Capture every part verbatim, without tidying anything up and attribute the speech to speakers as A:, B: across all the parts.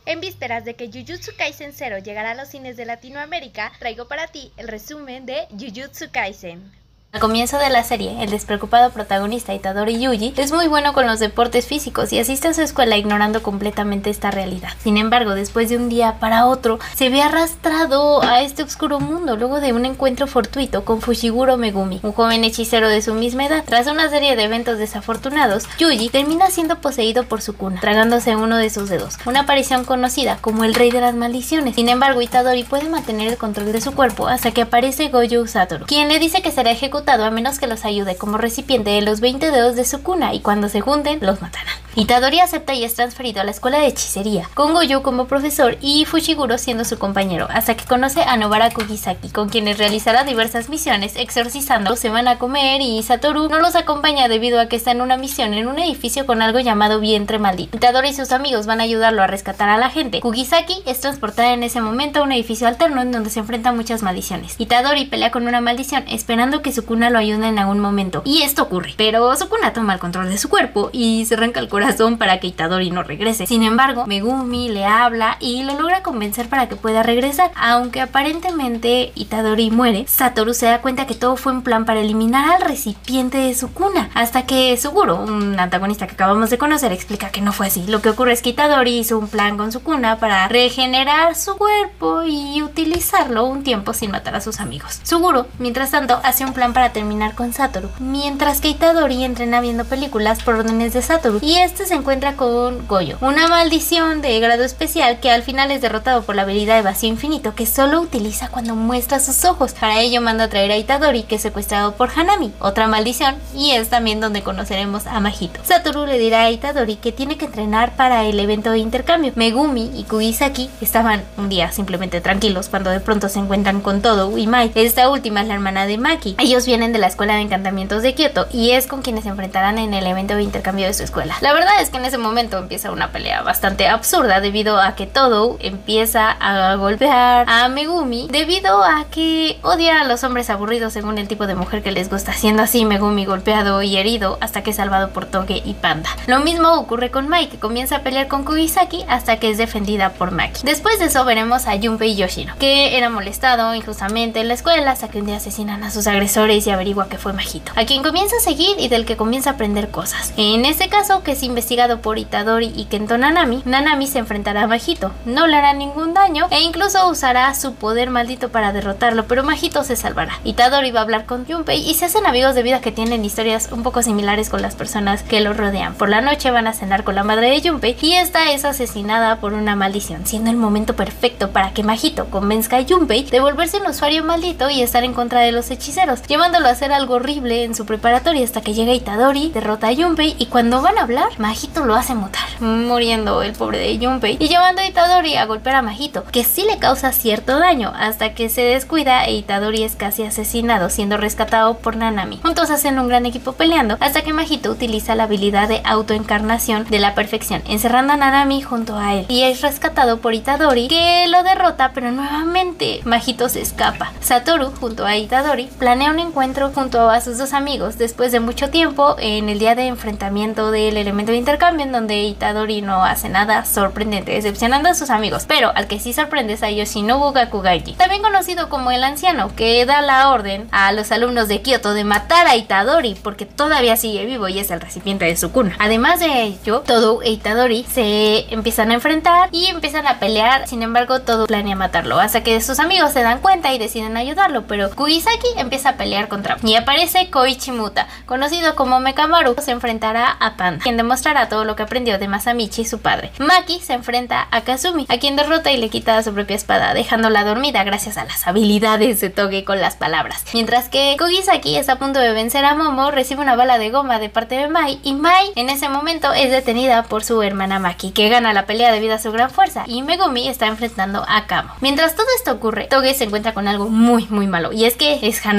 A: En vísperas de que Jujutsu Kaisen Zero llegará a los cines de Latinoamérica, traigo para ti el resumen de Jujutsu Kaisen.
B: Al comienzo de la serie, el despreocupado protagonista Itadori Yuji es muy bueno con los deportes físicos y asiste a su escuela ignorando completamente esta realidad. Sin embargo, después de un día para otro, se ve arrastrado a este oscuro mundo luego de un encuentro fortuito con Fushiguro Megumi, un joven hechicero de su misma edad. Tras una serie de eventos desafortunados, Yuji termina siendo poseído por Sukuna, tragándose uno de sus dedos, una aparición conocida como el rey de las maldiciones. Sin embargo, Itadori puede mantener el control de su cuerpo hasta que aparece Gojo Satoru, quien le dice que será ejecutado a menos que los ayude como recipiente de los veinte dedos de Sukuna, y cuando se junten, los matarán. Itadori acepta y es transferido a la escuela de hechicería, con Gojo como profesor y Fushiguro siendo su compañero, hasta que conoce a Nobara Kugisaki, con quienes realizará diversas misiones exorcizando. Se van a comer y Satoru no los acompaña debido a que está en una misión en un edificio con algo llamado vientre maldito. Itadori y sus amigos van a ayudarlo a rescatar a la gente. Kugisaki es transportada en ese momento a un edificio alterno en donde se enfrentan muchas maldiciones. Itadori pelea con una maldición esperando que Sukuna lo ayude en algún momento, y esto ocurre, pero Sukuna toma el control de su cuerpo y se arranca el corazón para que Itadori no regrese. Sin embargo, Megumi le habla y lo logra convencer para que pueda regresar. Aunque aparentemente Itadori muere, Satoru se da cuenta que todo fue un plan para eliminar al recipiente de Sukuna, hasta que Suguro, un antagonista que acabamos de conocer, explica que no fue así. Lo que ocurre es que Itadori hizo un plan con Sukuna para regenerar su cuerpo y utilizarlo un tiempo sin matar a sus amigos. Suguro, mientras tanto, hace un plan para terminar con Satoru, mientras que Itadori entrena viendo películas por órdenes de Satoru, y este se encuentra con Gojo, una maldición de grado especial que al final es derrotado por la habilidad de vacío infinito que solo utiliza cuando muestra sus ojos. Para ello manda a traer a Itadori, que es secuestrado por Hanami, otra maldición, y es también donde conoceremos a Mahito. Satoru le dirá a Itadori que tiene que entrenar para el evento de intercambio. Megumi y Kugisaki estaban un día simplemente tranquilos cuando de pronto se encuentran con Todo y Mai. Esta última es la hermana de Maki. Ellos vienen de la escuela de encantamientos de Kyoto y es con quienes se enfrentarán en el evento de intercambio de su escuela. La verdad es que en ese momento empieza una pelea bastante absurda debido a que Todo empieza a golpear a Megumi debido a que odia a los hombres aburridos según el tipo de mujer que les gusta, siendo así Megumi golpeado y herido hasta que es salvado por Toge y Panda. Lo mismo ocurre con Mai, que comienza a pelear con Kugisaki hasta que es defendida por Maki. Después de eso veremos a Junpei Yoshino, que era molestado injustamente en la escuela hasta que un día asesinan a sus agresores y averigua que fue Mahito, a quien comienza a seguir y del que comienza a aprender cosas. En este caso, que es investigado por Itadori y Kento Nanami, Nanami se enfrentará a Mahito, no le hará ningún daño e incluso usará su poder maldito para derrotarlo, pero Mahito se salvará. Itadori va a hablar con Junpei y se hacen amigos debido a que tienen historias un poco similares con las personas que lo rodean. Por la noche van a cenar con la madre de Junpei y esta es asesinada por una maldición, siendo el momento perfecto para que Mahito convenzca a Junpei de volverse un usuario maldito y estar en contra de los hechiceros, llevándolo a hacer algo horrible en su preparatoria hasta que llega Itadori, derrota a Junpei y cuando van a hablar, Mahito lo hace mutar, muriendo el pobre de Junpei y llevando a Itadori a golpear a Mahito, que sí le causa cierto daño hasta que se descuida e Itadori es casi asesinado, siendo rescatado por Nanami. Juntos hacen un gran equipo peleando hasta que Mahito utiliza la habilidad de autoencarnación de la perfección, encerrando a Nanami junto a él, y es rescatado por Itadori, que lo derrota, pero nuevamente Mahito se escapa. Satoru, junto a Itadori, planea un encuentro junto a sus dos amigos después de mucho tiempo en el día de enfrentamiento del elemento de intercambio, en donde Itadori no hace nada sorprendente, decepcionando a sus amigos, pero al que sí sorprende es a Yoshinobu Gakugaiji, también conocido como el anciano, que da la orden a los alumnos de Kyoto de matar a Itadori porque todavía sigue vivo y es el recipiente de Sukuna. Además de ello, Todo e Itadori se empiezan a enfrentar y empiezan a pelear. Sin embargo, Todo planea matarlo hasta que sus amigos se dan cuenta y deciden ayudarlo, pero Kugisaki empieza a pelear contra y aparece Koichi Muta, conocido como Mekamaru. Se enfrentará a Panda, quien demostrará todo lo que aprendió de Masamichi, su padre. Maki se enfrenta a Kazumi, a quien derrota y le quita su propia espada, dejándola dormida gracias a las habilidades de Toge con las palabras. Mientras que Kugisaki está a punto de vencer a Momo, recibe una bala de goma de parte de Mai, y Mai en ese momento es detenida por su hermana Maki, que gana la pelea debido a su gran fuerza, y Megumi está enfrentando a Kamo. Mientras todo esto ocurre, Toge se encuentra con algo muy muy malo, y es que es Hanami, hasta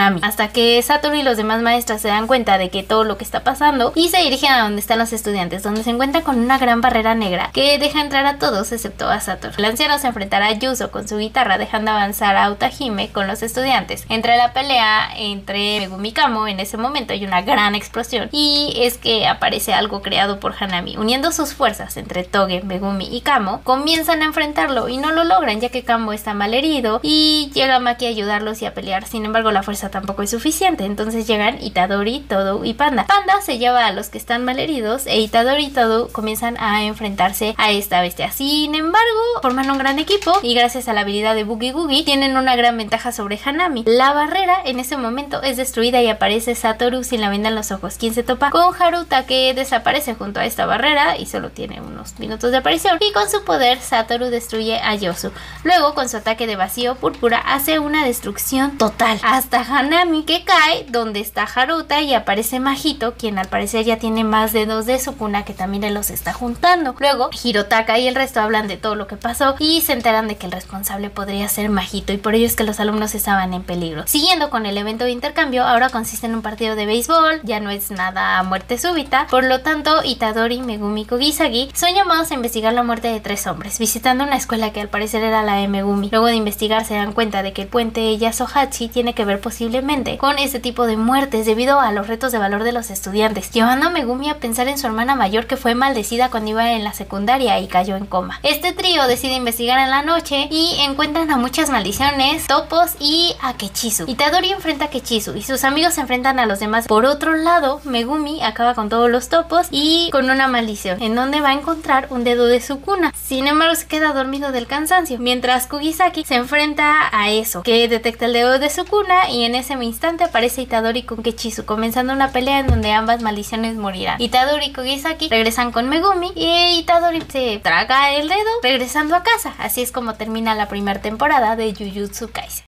B: hasta que Satoru y los demás maestros se dan cuenta de que todo lo que está pasando y se dirigen a donde están los estudiantes, donde se encuentran con una gran barrera negra que deja entrar a todos excepto a Satoru. El anciano se enfrentará a Yuzo con su guitarra, dejando avanzar a Utahime con los estudiantes. Entre la pelea entre Megumi y Kamo, en ese momento hay una gran explosión y es que aparece algo creado por Hanami. Uniendo sus fuerzas entre Toge, Megumi y Kamo, comienzan a enfrentarlo y no lo logran, ya que Kamo está mal herido y llega Maki a ayudarlos y a pelear. Sin embargo, la fuerza tampoco es suficiente, entonces llegan Itadori, Todo y Panda. Panda se lleva a los que están mal heridos e Itadori y Todo comienzan a enfrentarse a esta bestia. Sin embargo, forman un gran equipo y gracias a la habilidad de Boogie Googie tienen una gran ventaja sobre Hanami. La barrera en ese momento es destruida y aparece Satoru sin la venda en los ojos, quien se topa con Haruta, que desaparece junto a esta barrera y solo tiene unos minutos de aparición, y con su poder Satoru destruye a Yosu. Luego, con su ataque de vacío púrpura, hace una destrucción total hasta Hanami, que cae donde está Haruta, y aparece Mahito, quien al parecer ya tiene más dedos de Sukuna, que también los está juntando. Luego Hirotaka y el resto hablan de todo lo que pasó y se enteran de que el responsable podría ser Mahito, y por ello es que los alumnos estaban en peligro. Siguiendo con el evento de intercambio, ahora consiste en un partido de béisbol, ya no es nada a muerte súbita, por lo tanto Itadori, Megumi y Kugisagi son llamados a investigar la muerte de tres hombres, visitando una escuela que al parecer era la de Megumi. Luego de investigar se dan cuenta de que el puente Yasuhachi tiene que ver posiblemente con este tipo de muertes debido a los retos de valor de los estudiantes, llevando a Megumi a pensar en su hermana mayor, que fue maldecida cuando iba en la secundaria y cayó en coma. Este trío decide investigar en la noche y encuentran a muchas maldiciones, topos y a Kechisu. Itadori enfrenta a Kechisu y sus amigos se enfrentan a los demás. Por otro lado, Megumi acaba con todos los topos y con una maldición, en donde va a encontrar un dedo de Sukuna. Sin embargo, se queda dormido del cansancio, mientras Kugisaki se enfrenta a eso, que detecta el dedo de Sukuna, y en ese instante aparece Itadori con Kechisu, comenzando una pelea en donde ambas maldiciones morirán. Itadori y Kugisaki regresan con Megumi y Itadori se traga el dedo, regresando a casa. Así es como termina la primera temporada de Jujutsu Kaisen.